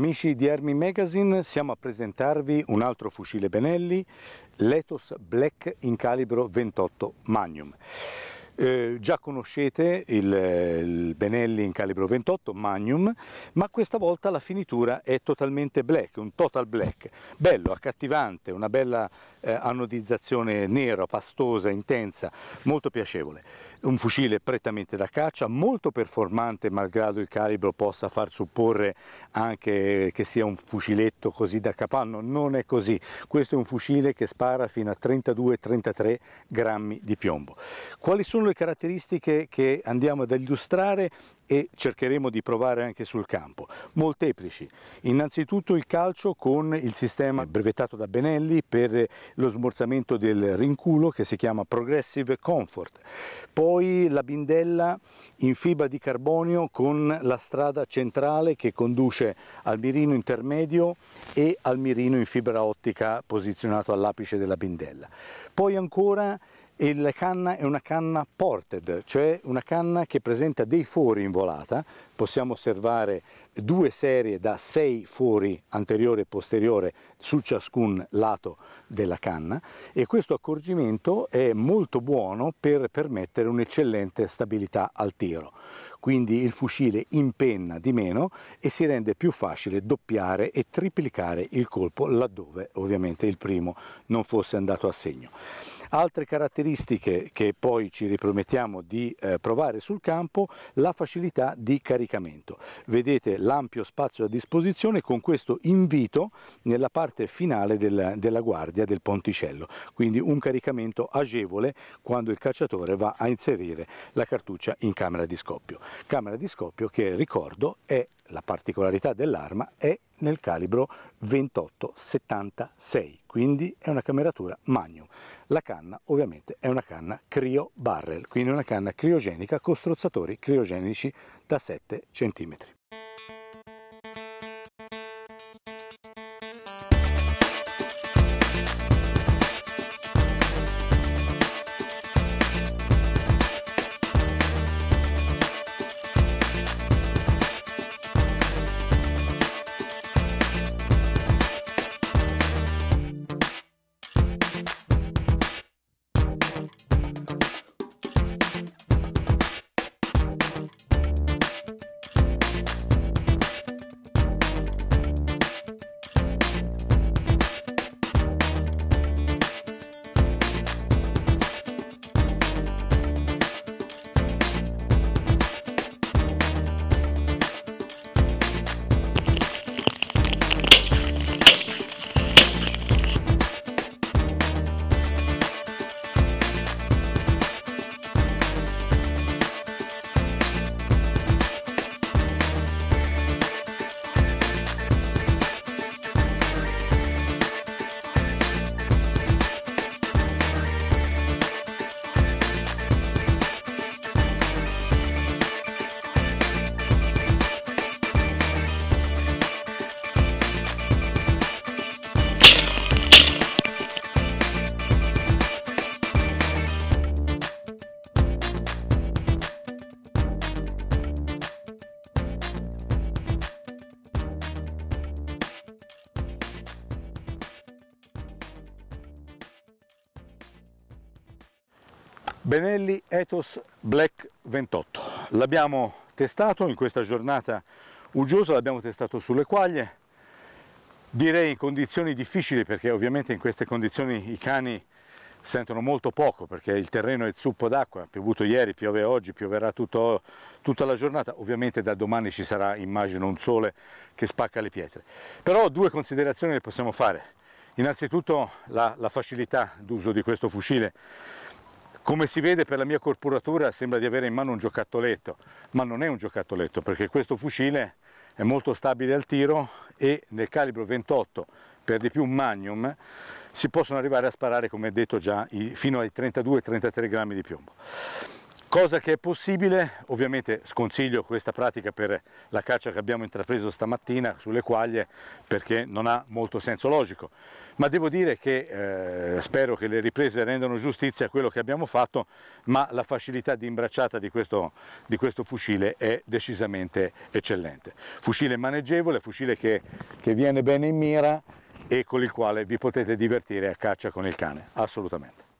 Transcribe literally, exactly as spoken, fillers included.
Amici di Army Magazine, siamo a presentarvi un altro fucile Benelli, l'Ethos Black in calibro ventotto Magnum. Eh, già conoscete il, il Benelli in calibro ventotto Magnum, ma questa volta la finitura è totalmente black, un total black, bello, accattivante, una bella eh, anodizzazione nera, pastosa, intensa, molto piacevole. Un fucile prettamente da caccia, molto performante, malgrado il calibro possa far supporre anche che sia un fuciletto così da capanno. Non è così, questo è un fucile che spara fino a trentadue trentatré grammi di piombo. Quali sono le caratteristiche che andiamo ad illustrare e cercheremo di provare anche sul campo? Molteplici. Innanzitutto il calcio con il sistema brevettato da Benelli per lo smorzamento del rinculo che si chiama Progressive Comfort. Poi la bindella in fibra di carbonio con la strada centrale che conduce al mirino intermedio e al mirino in fibra ottica posizionato all'apice della bindella. Poi ancora e la canna è una canna ported, cioè una canna che presenta dei fori in volata. Possiamo osservare due serie da sei fori anteriore e posteriore su ciascun lato della canna, e questo accorgimento è molto buono per permettere un'eccellente stabilità al tiro. Quindi il fucile impenna di meno e si rende più facile doppiare e triplicare il colpo laddove ovviamente il primo non fosse andato a segno. Altre caratteristiche che poi ci ripromettiamo di eh, provare sul campo: la facilità di caricamento. Vedete l'ampio spazio a disposizione con questo invito nella parte finale del, della guardia del ponticello, quindi un caricamento agevole quando il cacciatore va a inserire la cartuccia in camera di scoppio. Camera di scoppio che, ricordo, è la particolarità dell'arma, è nel calibro ventotto settantasei, quindi è una cameratura Magnum. La canna ovviamente è una canna Cryo Barrel, quindi una canna criogenica con strozzatori criogenici da sette centimetri. Benelli Ethos Black ventotto. L'abbiamo testato in questa giornata uggiosa, l'abbiamo testato sulle quaglie, direi in condizioni difficili, perché ovviamente in queste condizioni i cani sentono molto poco, perché il terreno è zuppo d'acqua, ha piovuto ieri, piove oggi, pioverà tutto, tutta la giornata, ovviamente da domani ci sarà, immagino, un sole che spacca le pietre. Però due considerazioni le possiamo fare. Innanzitutto la, la facilità d'uso di questo fucile. Come si vede per la mia corporatura sembra di avere in mano un giocattolletto, ma non è un giocattolletto, perché questo fucile è molto stabile al tiro e nel calibro ventotto, per di più un Magnum, si possono arrivare a sparare, come detto già, fino ai trentadue trentatré grammi di piombo. Cosa che è possibile, ovviamente sconsiglio questa pratica per la caccia che abbiamo intrapreso stamattina sulle quaglie perché non ha molto senso logico, ma devo dire che eh, spero che le riprese rendano giustizia a quello che abbiamo fatto, ma la facilità di imbracciata di questo, di questo fucile è decisamente eccellente. Fucile maneggevole, fucile che, che viene bene in mira e con il quale vi potete divertire a caccia con il cane, assolutamente.